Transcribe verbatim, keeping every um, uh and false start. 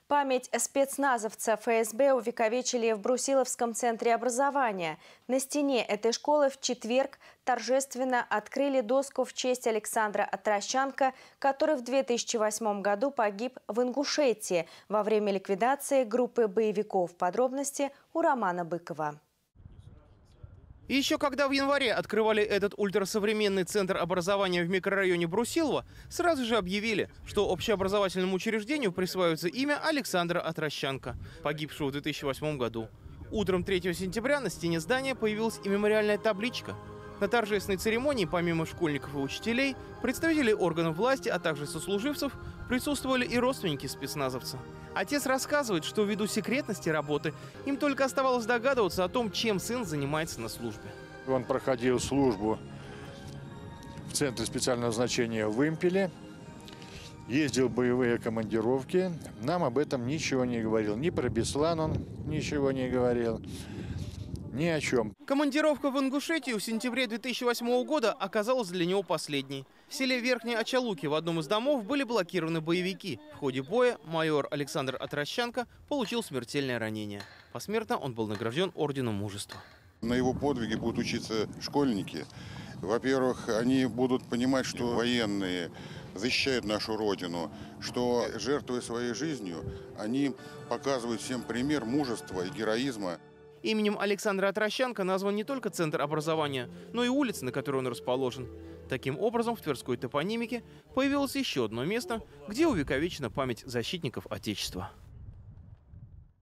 Память спецназовца эф эс бэ увековечили в Брусиловском центре образования. На стене этой школы в четверг торжественно открыли доску в честь Александра Отрощанко, который в две тысячи восьмом году погиб в Ингушетии во время ликвидации группы боевиков. Подробности у Романа Быкова. И еще когда в январе открывали этот ультрасовременный центр образования в микрорайоне Брусилова, сразу же объявили, что общеобразовательному учреждению присваивается имя Александра Отрощанко, погибшего в две тысячи восьмом году. Утром третьего сентября на стене здания появилась и мемориальная табличка. На торжественной церемонии, помимо школьников и учителей, представителей органов власти, а также сослуживцев, присутствовали и родственники спецназовца. Отец рассказывает, что ввиду секретности работы им только оставалось догадываться о том, чем сын занимается на службе. Он проходил службу в Центре специального назначения в Вымпеле, ездил в боевые командировки. Нам об этом ничего не говорил. Ни про Беслан он ничего не говорил. Ни о чем. Командировка в Ингушетию в сентябре две тысячи восьмого года оказалась для него последней. В селе Верхние Очалуки в одном из домов были блокированы боевики. В ходе боя майор Александр Отрощанко получил смертельное ранение. Посмертно он был награжден орденом мужества. На его подвиге будут учиться школьники. Во-первых, они будут понимать, что военные защищают нашу Родину, что, жертвуя своей жизнью, они показывают всем пример мужества и героизма. Именем Александра Отрощанко назван не только центр образования, но и улица, на которой он расположен. Таким образом, в тверской топонимике появилось еще одно место, где увековечена память защитников Отечества.